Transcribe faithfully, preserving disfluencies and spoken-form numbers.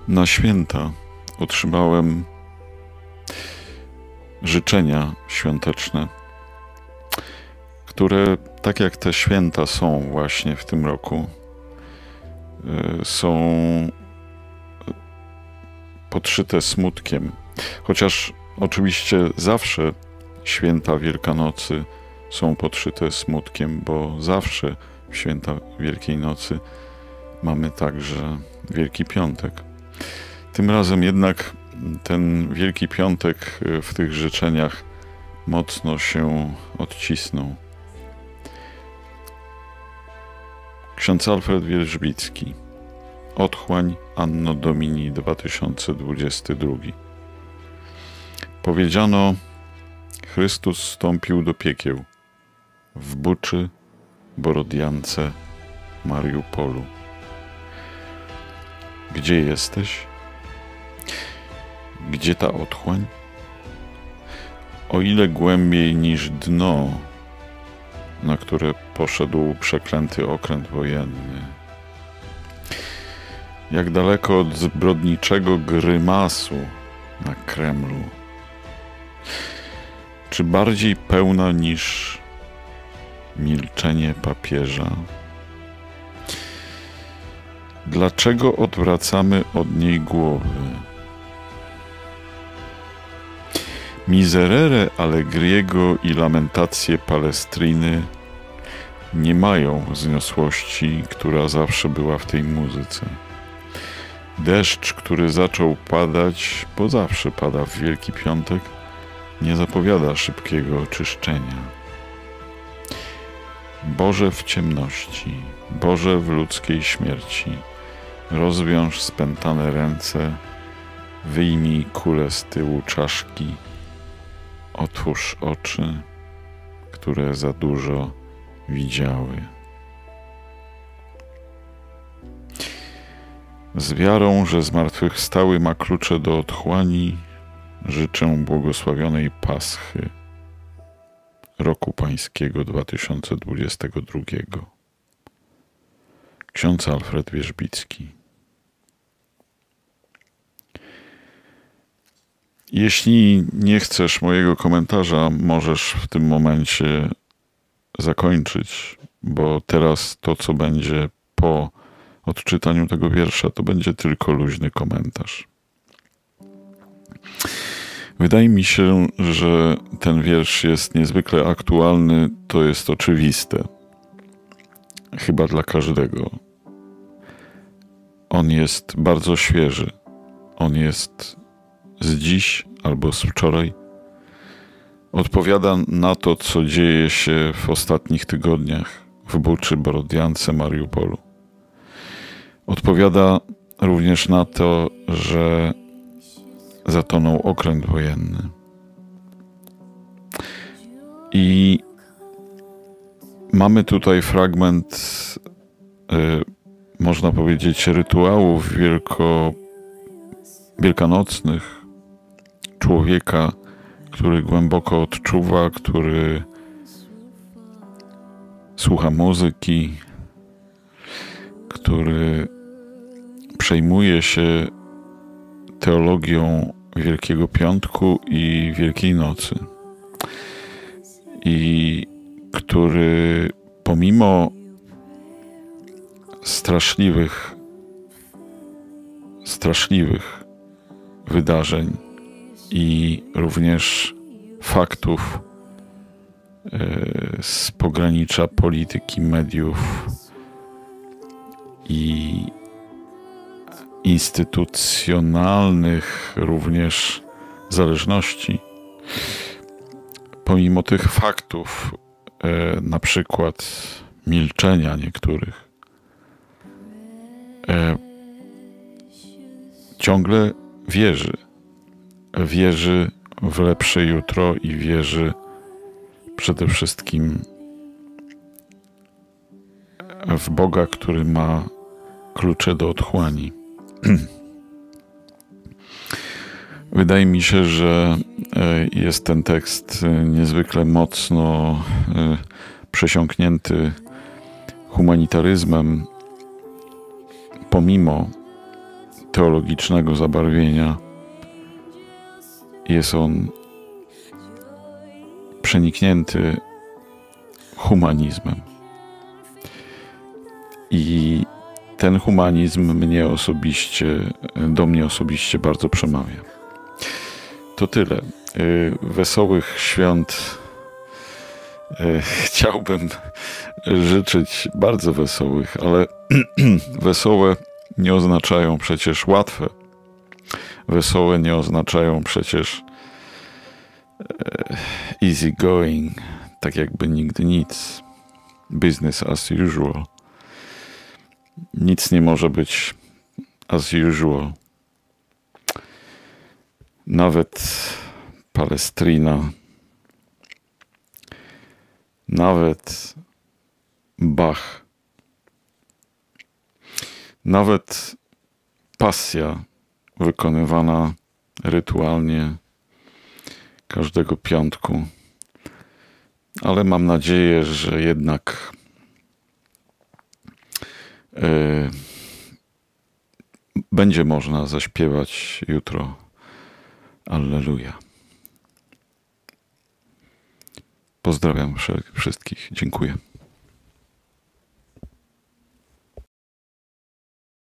Na święta otrzymałem życzenia świąteczne, które, tak jak te święta są właśnie w tym roku, są podszyte smutkiem. Chociaż oczywiście zawsze święta Wielkanocy są podszyte smutkiem, bo zawsze w święta Wielkiej Nocy mamy także Wielki Piątek. Tym razem jednak ten Wielki Piątek w tych życzeniach mocno się odcisnął. Ksiądz Alfred Wierzbicki. Otchłań Anno Domini dwa tysiące dwudziesty drugi. Powiedziano: Chrystus wstąpił do piekieł w Buczy, Borodiance, Mariupolu. Gdzie jesteś? Gdzie ta otchłań? O ile głębiej niż dno, na które poszedł przeklęty okręt wojenny? Jak daleko od zbrodniczego grymasu na Kremlu? Czy bardziej pełna niż milczenie papieża? Dlaczego odwracamy od niej głowy? Miserere Allegriego i lamentacje Palestriny nie mają wzniosłości, która zawsze była w tej muzyce. Deszcz, który zaczął padać, bo zawsze pada w Wielki Piątek, nie zapowiada szybkiego oczyszczenia. Boże w ciemności, Boże w ludzkiej śmierci, rozwiąż spętane ręce, wyjmij kulę z tyłu czaszki, otwórz oczy, które za dużo widziały. Z wiarą, że zmartwychwstały ma klucze do otchłani, życzę błogosławionej Paschy roku pańskiego dwa tysiące dwudziestego drugiego. Ksiądz Alfred Wierzbicki. Jeśli nie chcesz mojego komentarza, możesz w tym momencie zakończyć, bo teraz to, co będzie po odczytaniu tego wiersza, to będzie tylko luźny komentarz. Wydaje mi się, że ten wiersz jest niezwykle aktualny, to jest oczywiste. Chyba dla każdego. On jest bardzo świeży. On jest z dziś albo z wczoraj. Odpowiada na to, co dzieje się w ostatnich tygodniach w Buczy, Borodiance, Mariupolu. Odpowiada również na to, że zatonął okręt wojenny. I mamy tutaj fragment, y, można powiedzieć, rytuałów wielko, wielkanocnych człowieka, który głęboko odczuwa, który słucha muzyki, który przejmuje się teologią Wielkiego Piątku i Wielkiej Nocy. I który pomimo straszliwych, straszliwych wydarzeń i również faktów z pogranicza polityki, mediów i instytucjonalnych również zależności, pomimo tych faktów, na przykład milczenia niektórych, ciągle wierzy. Wierzy w lepsze jutro i wierzy przede wszystkim w Boga, który ma klucze do otchłani. Wydaje mi się, że jest ten tekst niezwykle mocno przesiąknięty humanitaryzmem, pomimo teologicznego zabarwienia. Jest on przeniknięty humanizmem. I ten humanizm mnie osobiście, do mnie osobiście bardzo przemawia. To tyle. Wesołych świąt chciałbym życzyć, bardzo wesołych, ale wesołe nie oznaczają przecież łatwe. Wesołe nie oznaczają przecież easy going, tak jakby nigdy nic. Business as usual. Nic nie może być as usual. Nawet Palestrina, nawet Bach, nawet pasja wykonywana rytualnie każdego piątku. Ale mam nadzieję, że jednak yy, będzie można zaśpiewać jutro Alleluja. Pozdrawiam wszystkich. Dziękuję.